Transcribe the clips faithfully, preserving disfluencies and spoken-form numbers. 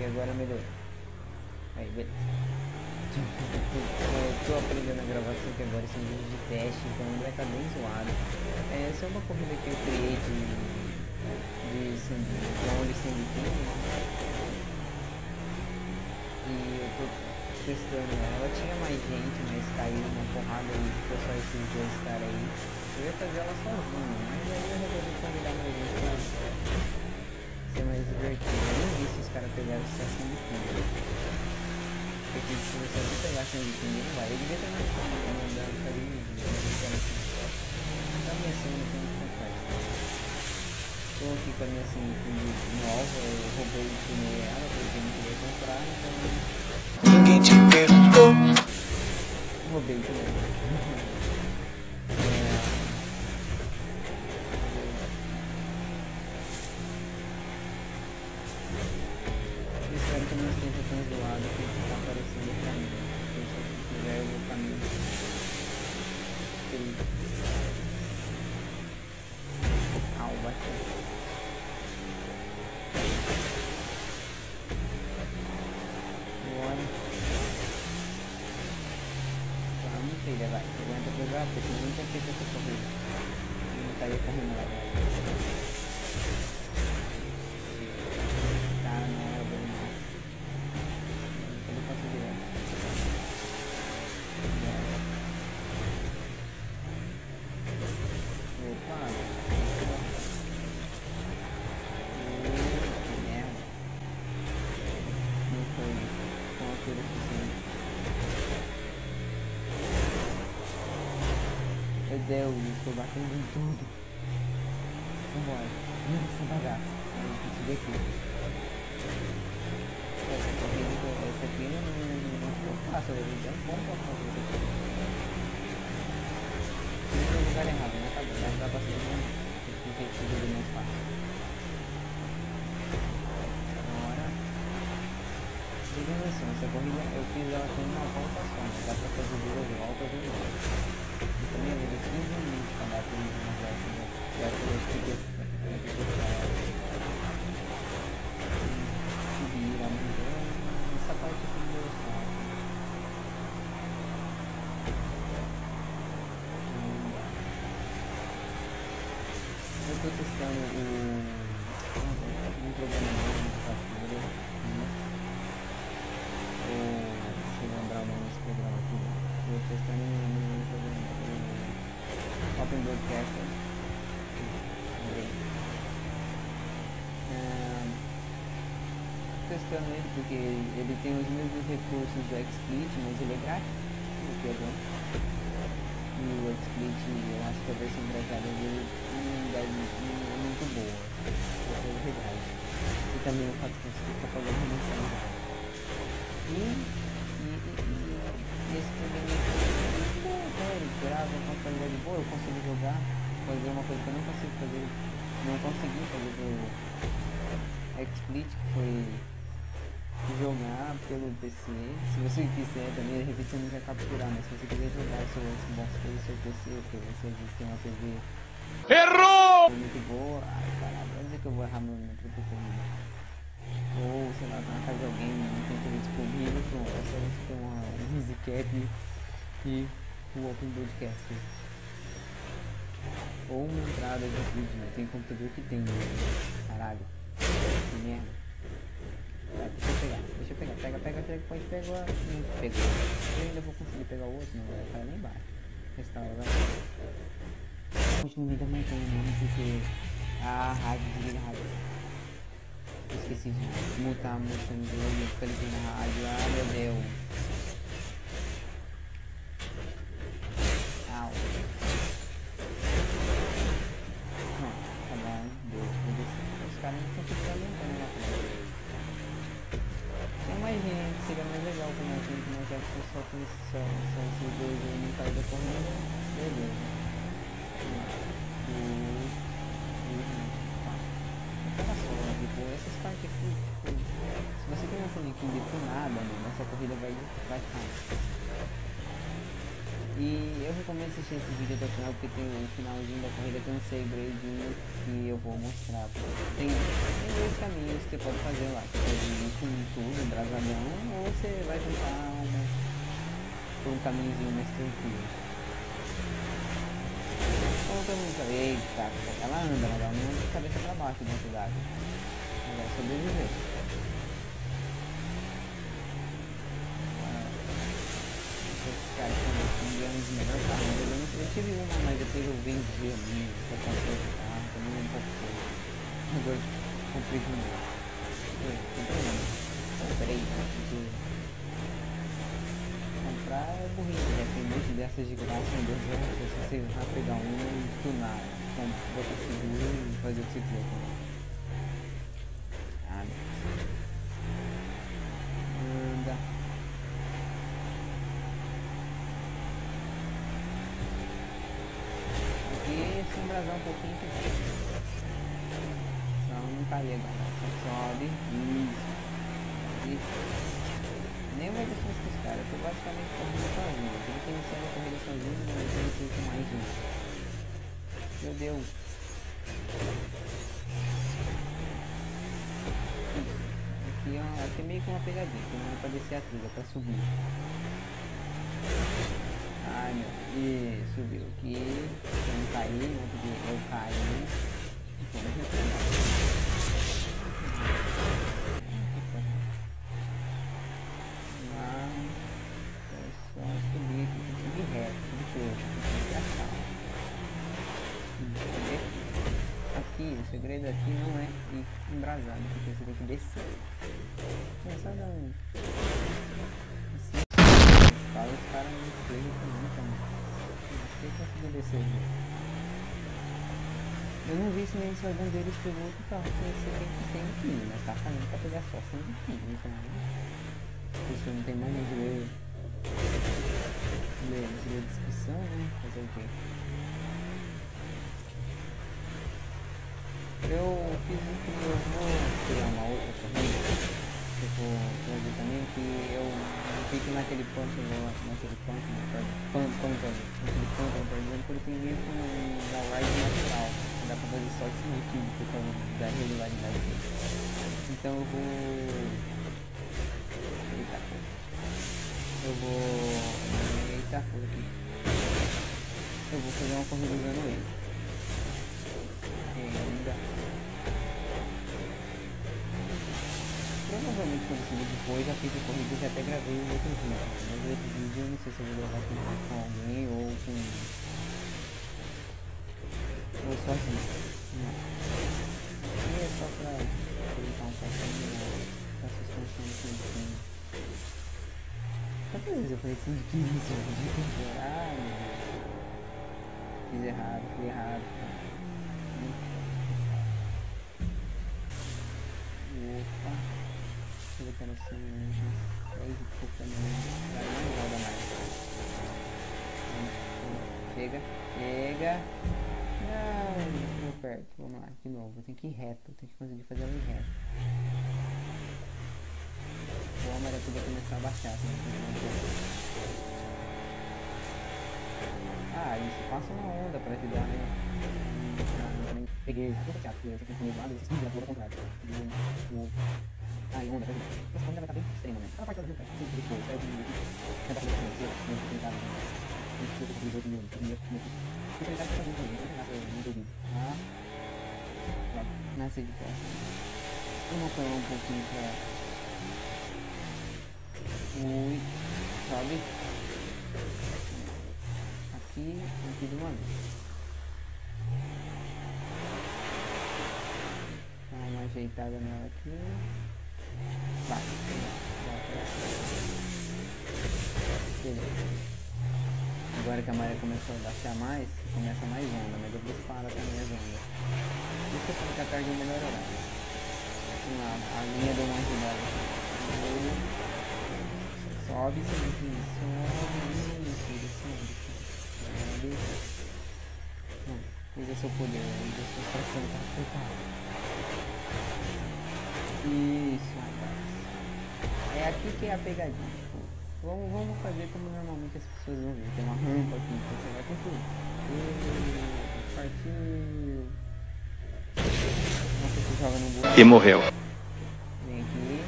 agora melhorou. Aí, beleza. Eu tô aprendendo a gravação que agora são vídeos de teste, então vai estar bem zoado. É, essa é uma corrida que eu criei de, de, de onde sem biquíni. E eu tô testando ela. Tinha mais gente, mas caiu uma porrada e ficou só esses dois caras aí. Eu ia fazer ela sozinho, mas aí eu resolvi convidar mais gente pra ser mais divertido. Eu nem vi se os caras pegaram o sem biquíni. Porque se você não pegar sem biquíni, não vai. Eu devia ter mais fome, eu não dava pra ele tá minha cena que não faz. Tô aqui com a minha cena nova, eu roubei primeiro ela porque eu não queria comprar, então ninguém te perguntou. roubei primeiro. Espero que não esteja tão zoado que está aparecendo pra mim. Se quiser eu vou caminho. Au, bateu. Bora. Vamos, filha, vai. Aguenta pegar, porque não tem feito essa corrida. Não estaria correndo lá. Meu Deus, estou batendo em tudo. Vambora. Não, essa bagaça. Eu vou subir aqui. Essa corrida, essa aqui não, não ficou fácil, eu já é bom pra fazer isso aqui. Fiz no lugar errado, né? Tá bom, dá pra subir mais. Tem que subir mais fácil. Bora. Digamos assim, essa corrida eu fiz ela com uma volta só, mas dá pra fazer duas voltas e volta. Eu também vou ter quinze minutos para dar para uma volta, né? Já que eu fiquei subir a montanha, essa parte aqui do meu estado. Eu estou testando o um programa novo de captura, ou deixa eu lembrar o nome desse programa aqui. Estou testando um programa Open Broadcaster. Uh, testando ele porque ele tem os mesmos recursos do XSplit, mas ele é grátis, o que é bom. E o XSplit, eu acho que a versão gravada dele não é muito boa, é verdade. E também o fato que você fica fazendo remissão. E, e, e, e esse programa ele grava com a qualidade boa, eu consigo jogar, fazer uma coisa que eu não consigo fazer, não consegui fazer do XSplit, que foi jogar pelo P C. Se você quiser também, de repente você não quer capturar, mas se você quiser jogar o seu Xbox pelo seu P C, porque você tem uma T V errou! Muito boa, ai caralho, vai dizer que eu vou errar meu metro de corrida. Ou sei lá, tá na casa de alguém, não tem T V disponível, pronto, é só você ter uma EasyCap e o Open Broadcaster. Ou uma entrada de vídeo, né? Tem computador que tem, caralho, que merda. Tá, deixa eu pegar, deixa eu pegar, pega, pega, pega, pode pegar, não pegou. Eu ainda vou conseguir pegar o outro, não vai ficar lá embaixo. Restaura, vai. Continue da montanha mesmo, porque a rádio, desliga a rádio. Eu esqueci de mutar a música no jogo, eu fico ligando na rádio, ah meu Deus. Au. Não, tá bom, Deus, vou descer. Os caras não estão ficando aumentando na frente. Tem mais gente, seria mais legal com mais gente, mas já que só tem só, só esses dois aí no caso da corrida, beleza. Dois, dois, quatro. Então só, tipo, essas partes aqui, tipo, se você tem um bonequinho detonada, mano, essa corrida vai, vai ficar. E eu recomendo assistir esse vídeo até o final, porque tem o finalzinho da corrida, tem um segredinho que eu vou mostrar. Tem, tem dois caminhos que você pode fazer lá. Você pode ir com tudo, embrasadão, ou você vai tentar uma, por um caminhozinho mais tranquilo. Como todo mundo sabe, eita, ela anda, ela anda de cabeça pra baixo dentro d'água. Ela vai sobreviver. Cara, um dos melhores carros dele, eu, não, eu tive uma, mas depois eu vendi a minha, pra comprar outro carro, também um pouco coisa. Agora comprei de novo. Comprei não. Comprei, porque comprar é burrice, né? Tem um monte dessas de graça em dois reais, se você vai pegar um e tunar, botar seguro e fazer o que você quiser com ele. Ah, anda. Se embrasar um pouquinho que vai. Só não cair agora. Só sobe. Isso. Isso. Nem vai deixar esses caras. Eu tô basicamente correndo sozinho. Eu tenho que iniciar a corrida sozinho, mas eu iniciei com mais um. Meu Deus. Isso. Aqui, ó, aqui é meio que uma pegadinha. Tem uma pra descer a trilha, pra subir. Ai meu, e subiu aqui, eu não caí, né, porque eu caí, então não tem mas é só subir aqui, tem que subir reto, subir torto, tem que ir achar. Aqui, o segredo aqui não é ir embrasado, porque você tem que descer. É só dar um... Os caras não pegam também, também. Acho que conseguiu descer. Eu não vi se nem se algum deles pegou outro carro com esse cem quilos, mas tá falando pra pegar só cem quilos, então a pessoa não tem mania de ler, ler, de ler a descrição, né? Fazer o quê? Eu fiz um que eu vou criar uma outra corrida. Eu vou trazer também que eu fico naquele ponto, naquele ponto, ponto, ponto, naquele ponto, por exemplo, porque tem meio que uma ride natural, dá pra fazer só de cima aqui, por causa da regularidade dele. Então eu vou... Eita, eu vou... Eita, aqui. Eu vou fazer uma corrida usando ele. E ainda... Provavelmente quando esse vídeo for, já fiz a corrida e já até gravei um outro vídeo. Mas o outro vídeo eu não sei se eu vou gravar com, com alguém ou com... ou sozinho. Não. E é só pra colocar um pouquinho pra suspensão do cinquinho. Quantas vezes eu falei cinquinho nesse vídeo? Ah, meu Deus. Fiz errado, fiz errado. Opa. Eu quero assim, dez e pouco também, vai não roda mais. Chega, chega. Não, muito perto, vamos lá, de novo, tem que ir reto, tem que conseguir fazer ela em reto. O homem era tudo começar a baixar, assim, ah, isso, passa uma onda pra ajudar, né? Eu peguei, eu tô chato, eu fiquei comigo lá, eu fiz tudo ao contrário. Ah, e onda, essa onda vai estar bem extrema, né? Aquela parte da gente, sempre depois, é o que é da financeira, não tem que tentar, não precisa ter outro mundo, porque eu não sei se muito bem, não tem muito vídeo. Ah, pronto, nasce de perto. Vamos apoiar um pouquinho pra... Ui, sobe. Aqui, aqui do lado. Dá uma ajeitada nela aqui. Vai, beleza. Agora que a maré começou a baixar mais, começa mais onda, mas depois para também as ondas. Por isso que eu falo que a tarde é o melhor horário. Vamos lá, a linha deu uma ajudada. Sobe, sobe, sobe, sobe, sobe, sobe. Não, usa seu poder, usa sua extração, tá preparado. Isso, rapaz. É aqui que é a pegadinha. Tipo, Vamos, vamos fazer como normalmente as pessoas vão ver. Tem uma rampa aqui, então você vai com tudo. E partiu. Nossa, você joga no buraco. E morreu. Vem aqui.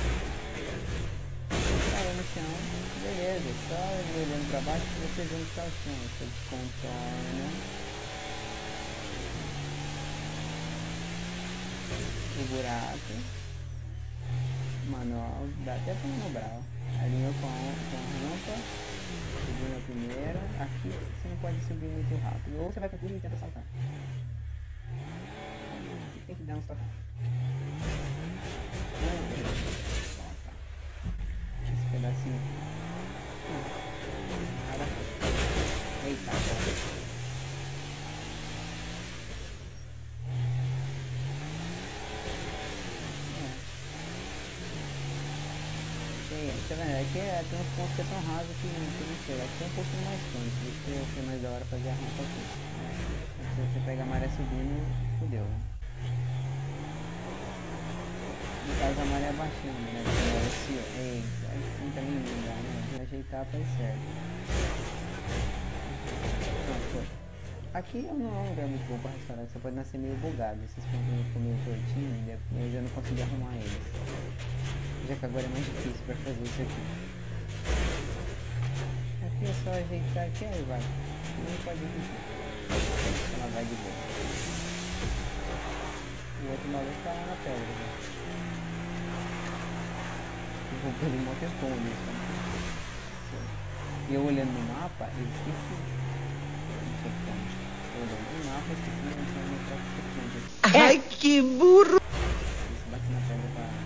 Caiu no chão. Beleza, só olhando pra baixo que você vê onde tá o chão. Você contorna o buraco. Manual, dá até pra manobrar. Alinhou com a, com a rampa. Subiu na primeira. Aqui você não pode subir muito rápido. Ou você vai com tudo e tenta saltar. Aqui tem que dar uns toques. Esse pedacinho aqui. Eita, agora. Tá vendo? Aqui é, tem uns pontos que é tão raso que, que não chega. Aqui é um pouquinho mais fundo, por isso que foi mais da hora fazer a rampa aqui. Se você pega a maré subindo, fodeu. No caso a maré baixando, né? Porque esse, esse, assim também não dá, né? Vou ajeitar para ir certo. Pronto, foi. Aqui eu não é um lugar muito bom para restaurar, você pode nascer meio bugado. Esses pontos ficam meio tortinhos, mas eu não consegui arrumar eles. Já que agora é mais difícil para fazer isso aqui. Aqui é só ajeitar aqui, aí vai. Não pode ir. Ela vai de boa. O outro maluco tá lá na pedra. Né? Eu vou pelo mó tempão nisso. E eu olhando no mapa, eu esqueci. Não sei como. Eu olhando no mapa, eu esqueci de entrar no próprio. Ai, que burro! Isso, bate na pedra pra...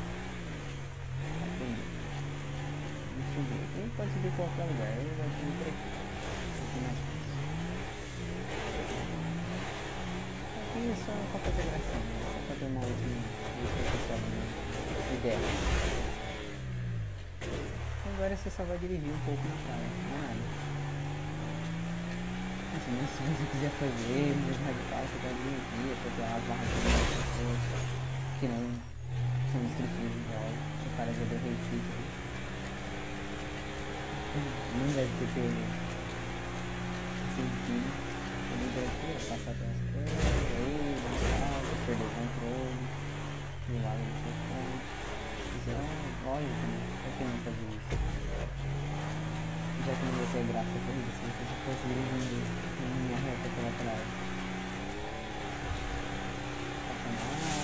Ele pode subir em qualquer lugar, ele vai subir por aqui. Aqui mais fácil. Aqui é só pra fazer gracinha, só pra ter uma última ideia. Agora você só vai dirigir um pouco na praia, não é nada. Assim, mas se você quiser fazer, mais radical, você pode dirigir, fazer as barras de pessoas que não são instrutivos de jogo. O cara já deu refit. Não deve ter pego sentido. Ele deve ter passado pelas coisas, aí, não perdeu o controle, do lado do seu ponto. Então, lógico, né? Por que não fazer isso? Já que não ia ter graça por isso, se você fosse dirigindo em linha reta pela praia. Passa nada.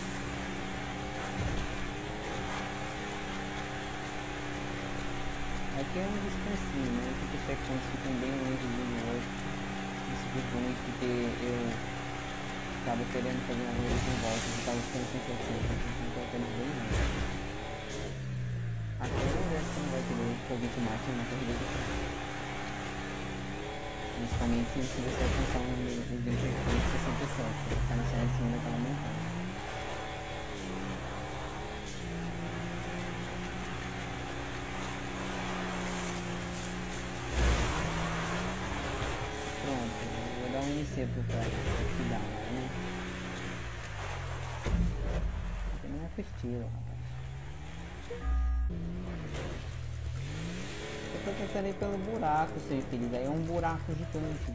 Aqui é um descansinho, né? Porque os checkpoints ficam bem longe de um outro. Isso ficou muito porque eu estava querendo fazer uma coisa de volta e estava ficando sem certeza, então colocar eles bem longe. Aqui eu não vejo que não vai querer fogo de máquina na corrida de carro. Principalmente se você alcançar um nível de sessenta e sete, você vai ficar na cena em cima daquela montanha. Cedo pra te dar, né? Também é com estilo, rapaz. Eu tô tentando ir pelo buraco, seu infeliz. Aí é um buraco gigante.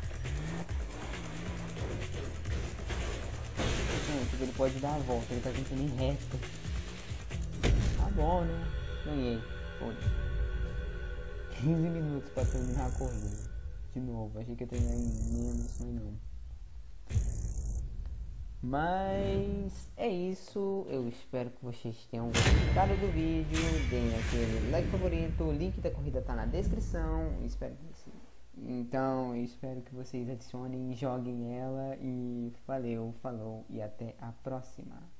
Tipo, ele pode dar a volta, ele tá tentando ir reto. Tá bom, né? Ganhei. Foda-se. quinze minutos pra terminar a corrida. De novo, achei que ia terminar em menos, mas não. Mas é isso. Eu espero que vocês tenham gostado do vídeo. Deem aquele like favorito. O link da corrida tá na descrição. Espero que vocês... Então, eu espero que vocês adicionem, joguem ela. E valeu, falou e até a próxima.